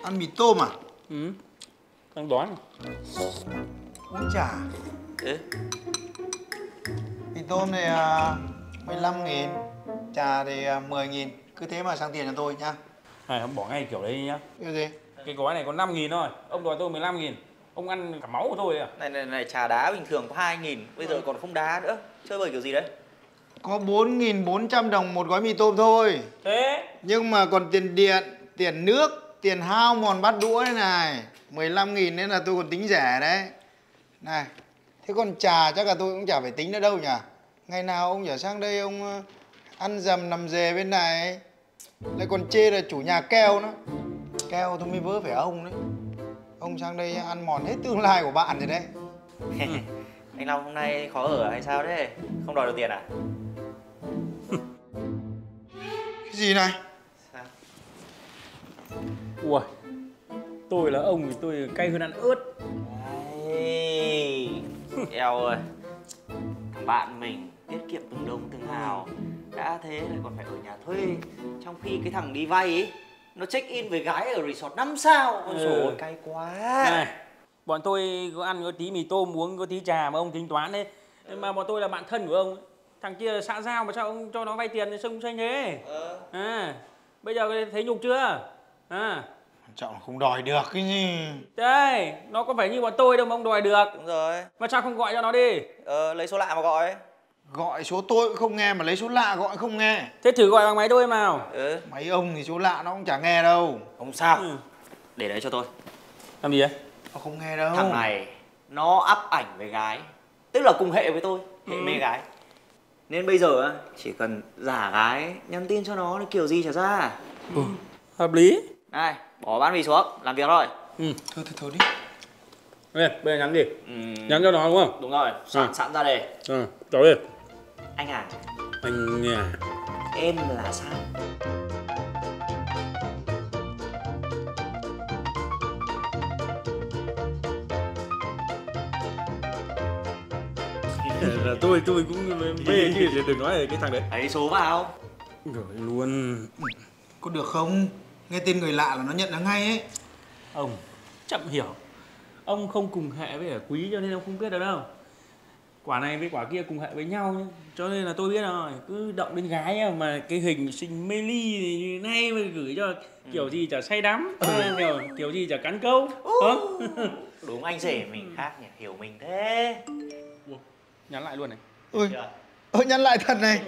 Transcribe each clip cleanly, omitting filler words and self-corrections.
Ăn mì tôm à? Ừ. Đang đói. Uống trà. Ừ. Mì tôm này 15.000, trà thì 10.000. Cứ thế mà sang tiền cho tôi nhá. Này, ông bỏ ngay kiểu đấy nhá. Cái gì? Cái gói này có 5.000 thôi. Ông đòi tôi 15.000. Ông ăn cả máu của tôi à? Này, trà đá bình thường có 2.000, bây giờ còn không đá nữa. Chơi bời kiểu gì đấy? Có 4.400 đồng một gói mì tôm thôi. Thế? Nhưng mà còn tiền điện, tiền nước, tiền hao mòn bát đũa đây này. 15.000 nên là tôi còn tính rẻ đấy. Này, thế còn trà chắc là tôi cũng chả phải tính nữa đâu nhỉ? Ngày nào ông trở sang đây ông ăn dầm nằm dề bên này. Lại còn chê là chủ nhà keo nữa. Keo tôi mới vớ phải ông đấy. Ông sang đây ăn mòn hết tương lai của bạn rồi đấy. Anh Long hôm nay khó ở hay sao thế? Không đòi được tiền à? Cái gì này? Sao? Ui, tôi là ông thì tôi cay hơn ăn ớt. Ê, eo ơi, thằng bạn mình tiết kiệm từng đồng từng hào, đã thế lại còn phải ở nhà thuê, trong khi cái thằng đi vay ấy nó check in với gái ở resort 5 sao. Ôi dồi ôi, cay quá. Này, bọn tôi có ăn có tí mì tôm, uống có tí trà mà ông tính toán đấy. Mà bọn tôi là bạn thân của ông. Thằng kia là xã giao mà sao ông cho nó vay tiền thì sông xanh thế? Bây giờ thấy nhục chưa? Quan trọng là không đòi được cái gì. Đây, nó có phải như bọn tôi đâu mà ông đòi được. Đúng rồi. Mà sao không gọi cho nó đi? Lấy số lạ mà gọi. Gọi số tôi cũng không nghe mà lấy số lạ gọi không nghe. Thế thử gọi bằng máy tôi nào. Máy ông thì số lạ nó cũng chả nghe đâu. Không sao. Để đấy cho tôi. Làm gì đấy? Nó không nghe đâu. Thằng này nó up ảnh với gái, tức là cùng hệ với tôi, hệ mê gái. Nên bây giờ chỉ cần giả gái nhắn tin cho nó kiểu gì trả ra. Hợp lý. Này, bỏ bát mì xuống, làm việc thôi. Thôi đi. Đây, bây giờ nhắn gì? Nhắn cho nó đúng không? Đúng rồi, sẵn ra đây. Cháu đi. Anh à. Anh à. Em là sao? Là tôi cũng mê chứ, đừng nói cái thằng đấy. Lấy số vào. Gửi luôn. Có được không? Nghe tên người lạ là nó nhận ra ngay ấy. Ông chậm hiểu. Ông không cùng hệ với cả Quý cho nên ông không biết được đâu. Quả này với quả kia cùng hệ với nhau nhá. Cho nên là tôi biết rồi. Cứ động đến gái nhá, mà cái hình xinh mê ly như này mà gửi cho kiểu gì chả say đắm, kiểu gì chả cắn câu. Đúng, anh rể mình khác nhỉ, hiểu mình thế. Nhắn lại luôn này. Nhắn lại thật này.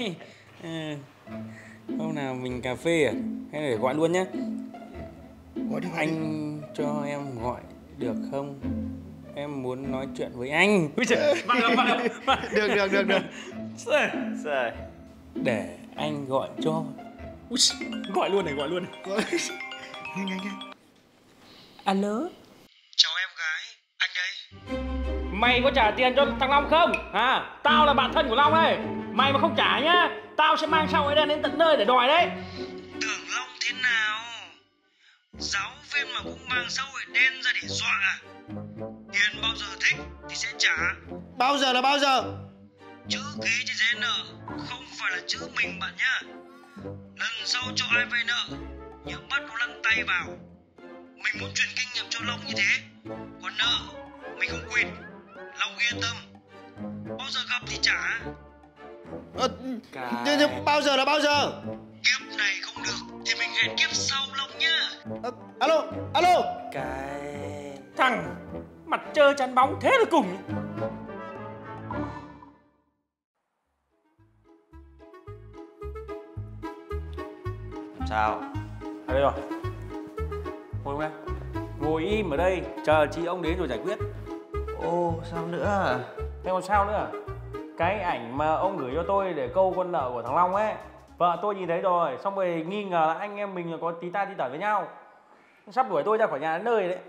Hôm nào mình cà phê à? Hay để gọi luôn nhá. Gọi đi. Anh cho em gọi được không? Em muốn nói chuyện với anh. Bắt Được. Rồi. Để anh gọi cho. Gọi luôn này. Nhanh. Alo. Chào em gái, anh đây. Mày có trả tiền cho thằng Long không? Tao là bạn thân của Long đây. Mày mà không trả nhá, tao sẽ mang sao ấy đen đến tận nơi để đòi đấy. Tưởng Long thế nào? Giáo viên mà cũng mang xã hội đen ra để dọa à? Tiền bao giờ thích thì sẽ trả. Bao giờ là bao giờ? Chữ ký trên giấy nợ không phải là chữ mình bạn nhá. Lần sau cho ai vay nợ nhớ bắt nó lăn tay vào. Mình muốn truyền kinh nghiệm cho Long như thế. Còn nợ mình không quên. Long yên tâm. Bao giờ gặp thì trả. Nhưng bao giờ là bao giờ? Kiếp này không được thì mình hẹn kiếp sau Long nhá. Alo. Cái... Thằng mặt trơ chắn bóng thế là cùng. Sao? À đây rồi. Ngồi đây. Ngồi im ở đây, chờ chị ông đến rồi giải quyết. Sao nữa? Thế còn sao nữa? Cái ảnh mà ông gửi cho tôi để câu con nợ của thằng Long ấy, vợ tôi nhìn thấy rồi, xong rồi nghi ngờ là anh em mình có tí ta tí tởn với nhau. Sắp đuổi tôi ra khỏi nhà đến nơi đấy.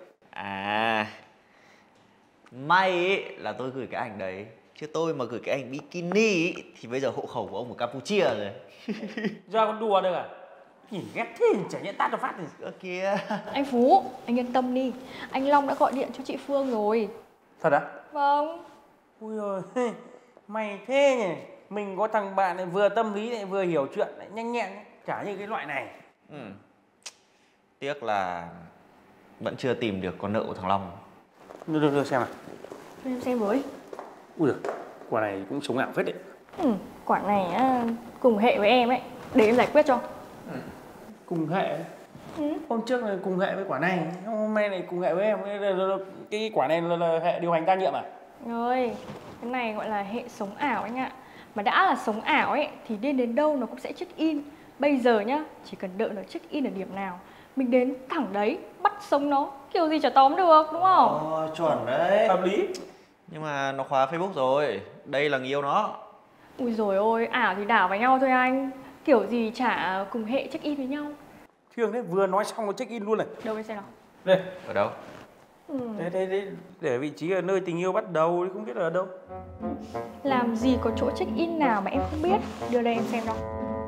May ấy là tôi gửi cái ảnh đấy, chứ tôi mà gửi cái ảnh bikini ấy, thì bây giờ hộ khẩu của ông ở Campuchia rồi. Ra con đùa được à? Nhìn ghét thế, chả nhẽ tát cho phát này. Ơ kìa. Anh Phú, anh yên tâm đi. Anh Long đã gọi điện cho chị Phương rồi. Thật á? Vâng. Ui giời, mày thế nhỉ. Mình có thằng bạn này vừa tâm lý lại vừa hiểu chuyện lại nhanh nhẹn, chả như cái loại này. Tiếc là vẫn chưa tìm được con nợ của thằng Long. Đưa xem nào. Cho em xem với. Ui giời, quả này cũng sống ảo phết đấy. Quả này á, cùng hệ với em ấy, để em giải quyết cho. Cùng hệ? Hôm trước là cùng hệ với quả này, hôm nay này cùng hệ với em. Cái quả này là hệ điều hành đa nhiệm à? Rồi, cái này gọi là hệ sống ảo anh ạ. Mà đã là sống ảo ấy thì đến đâu nó cũng sẽ check in. Bây giờ nhá, chỉ cần đợi nó check in ở điểm nào, mình đến thẳng đấy, bắt sống nó, kiểu gì chả tóm được, đúng không? Chuẩn đấy. Hợp lý. Nhưng mà nó khóa Facebook rồi, đây là người yêu nó. Ui dồi ôi, ảo thì đảo vào nhau thôi anh. Kiểu gì chả cùng hệ check in với nhau. Thương đấy, vừa nói xong nó check in luôn này. Đâu em xem nào. Đây. Ở đâu? Đây, để vị trí ở nơi tình yêu bắt đầu, không biết là ở đâu. Làm gì có chỗ check in nào mà em không biết. Đưa đây em xem nào.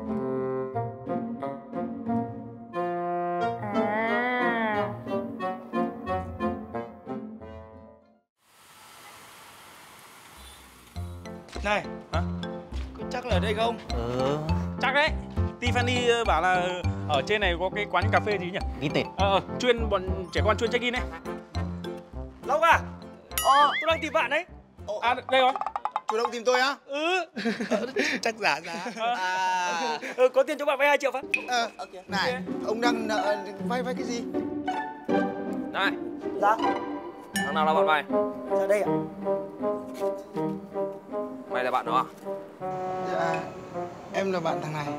Này, hả? Có chắc là ở đây không? Chắc đấy. Tiffany bảo là ở trên này có cái quán cà phê gì nhỉ? Ghi tên. Chuyên bọn trẻ con chuyên check in đấy. Long à? Tôi đang tìm bạn đấy. À đây rồi. Chủ động tìm tôi á? Chắc giả. Có tiền cho bạn vay 2 triệu phát. Này, ông đang nợ vay cái gì? Này. Dạ. Thằng nào là bạn mày? Ra đây ạ. Mày là bạn nó à? Dạ, em là bạn thằng này.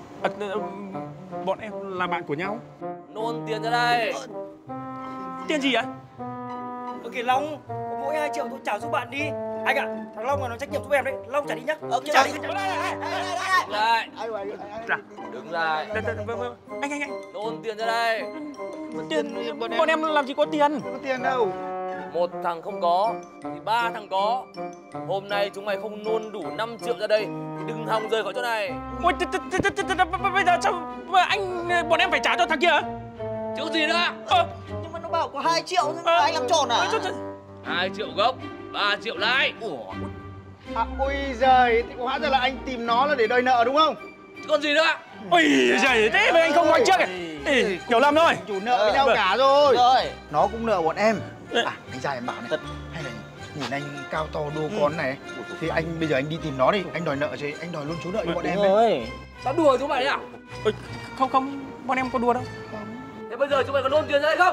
Bọn em là bạn của nhau. Nôn tiền ra đây. Tiền gì ạ? Kìa Long, có mỗi 2 triệu tôi trả giúp bạn đi. Anh ạ, thằng Long là nó trách nhiệm giúp em đấy. Long trả đi nhá. Trả đi. Đứng lại. Đứng lại. Anh. Nôn tiền ra đây. Tiền, bọn em làm gì có tiền. Không có tiền đâu. Một thằng không có thì 3 thằng có. Hôm nay chúng mày không nôn đủ 5 triệu ra đây thì đừng hòng rời khỏi chỗ này. Ôi, bây giờ sao mà bọn em phải trả cho thằng kia hả? Chứ gì nữa? Nhưng mà nó bảo có 2 triệu thôi, anh làm tròn à? 2 triệu gốc, 3 triệu lãi. Ôi giời, thì hóa ra là anh tìm nó là để đòi nợ đúng không? Chứ còn gì nữa? Ôi giời, thế mà anh không nói trước à? Hiểu lầm thôi. Chủ nợ với nhau cả rồi. Nó cũng nợ bọn em. Anh trai em bảo này, hay là nhìn anh cao to đô con này, thì bây giờ anh đi tìm nó đi, anh đòi nợ chứ, anh đòi luôn số nợ với bọn em đấy. Sao đùa chúng mày à? Không, bọn em có đùa đâu. Thế bây giờ chúng mày có nôn tiền ra đây không?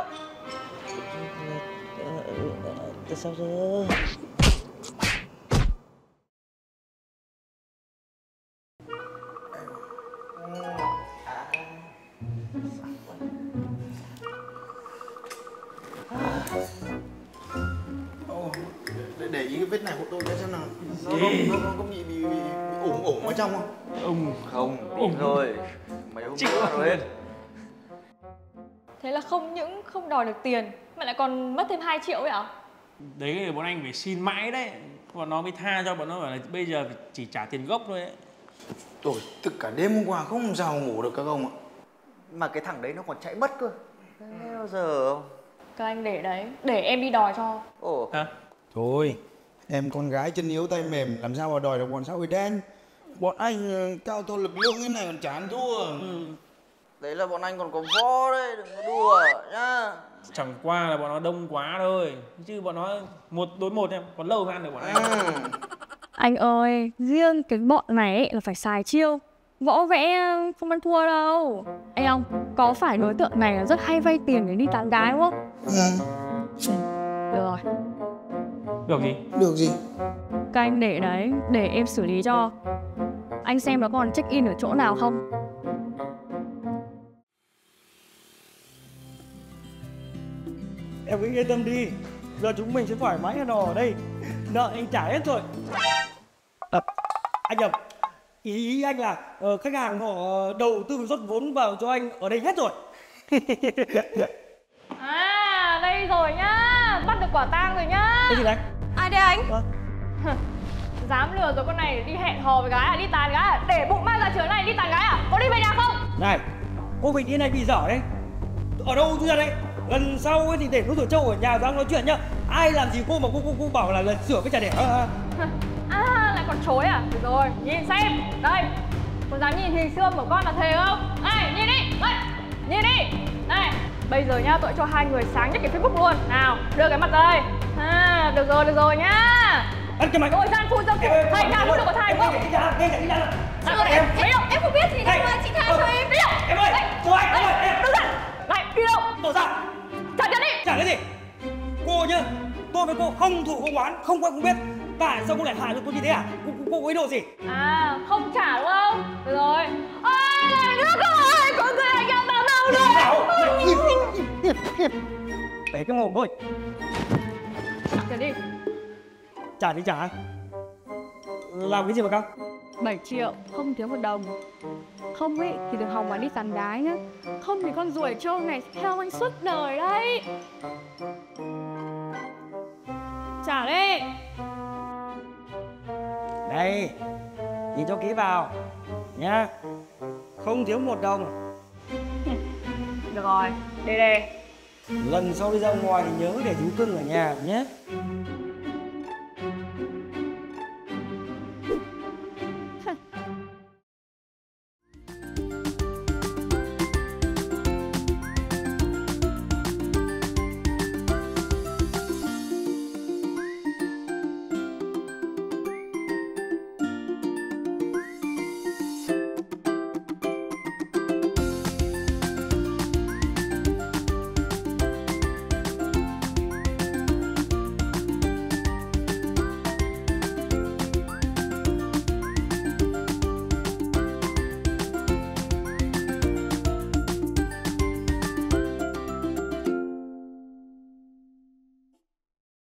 Sao giờ? Để ý cái vết này của tôi cái xem nào. Nó có bị ủng ở trong không? Không, bị thôi. Mày không biết rồi hết. Thế là không những không đòi được tiền mà lại còn mất thêm 2 triệu ấy ạ? Đấy là bọn anh phải xin mãi đấy. Bọn nó mới tha cho, bọn nó bảo là bây giờ chỉ trả tiền gốc thôi đấy. Rồi, tất cả đêm hôm qua không sao ngủ được các ông ạ. Mà cái thằng đấy nó còn chạy mất cơ. Thế bao giờ? Các anh để đấy, để em đi đòi cho. Hả? Thôi, em con gái chân yếu tay mềm, làm sao mà đòi được bọn xã hội đen. Bọn anh cao to lực lượng thế này còn chả ăn thua. Đấy là bọn anh còn có võ đấy, đừng có đùa nhá. Chẳng qua là bọn nó đông quá thôi. Chứ bọn nó 1 đối 1 em, còn lâu mới ăn được bọn anh. Anh ơi, riêng cái bọn này ấy là phải xài chiêu. Võ vẽ không ăn thua đâu. Ê ông, có phải đối tượng này là rất hay vay tiền để đi tán gái đúng không? Được rồi. Được gì? Được gì? Các anh để đấy, để em xử lý cho. Anh xem nó còn check in ở chỗ nào không. Em cứ yên tâm đi. Giờ chúng mình sẽ thoải mái ở đây. Nợ anh trả hết rồi. Anh nhầm. Ý anh là khách hàng họ đầu tư rót vốn vào cho anh ở đây hết rồi. À, đây rồi nhá. Bắt được quả tang rồi nhá. Cái gì đấy? Ai đây anh? Dám lừa rồi con này đi hẹn hò với gái à? Đi tán gái à? Để bụng mang ra trường này đi tán gái à? Có đi về nhà không? Này, cô Bình đi này bị dở đấy. Ở đâu chui ra đây? Lần sau ấy thì để nút rửa trâu ở nhà ra nói chuyện nhá. Ai làm gì cô mà cô bảo là sửa cái trà đẻ À, lại còn chối à? Được rồi, nhìn xem. Đây, có dám nhìn hình xương của con là thề không? Này, nhìn đi. Đây, nhìn đi. Này, Bây giờ nhá, tôi cho hai người sáng nhất cái Facebook luôn. Nào, đưa cái mặt ra đây. À, được rồi nhá. Ăn cái mày. Ôi gian phu dâm. Thầy tha luôn được của thầy đúng không? Em không biết gì đâu mà chị tha cho em. Đi đâu? Em ơi, cô anh, em. Đứng dậy. Này, đi đâu? Tổ ra. Trả tiền đi. Trả cái gì? Cô nhá, tôi với cô không thủ không oán, không quen không biết. Tại sao cô lại hại được tôi như thế à? Cô có ý đồ gì? À, không trả đúng không? Được rồi. Ôi, nước ơi, có người anh em vào đâu rồi? Để cái mồm thôi. Trả đi. Trả thì trả. Làm cái gì mà căng? 7 triệu, không thiếu 1 đồng. Không ấy thì đừng hòng mà đi tán gái nhá. Không thì con ruồi trâu này sẽ theo anh suốt đời đấy. Trả đi. Đây, nhìn cho kỹ vào nhá. Không thiếu 1 đồng. Được rồi, đây. Lần sau đi ra ngoài thì nhớ để thú cưng ở nhà nhé.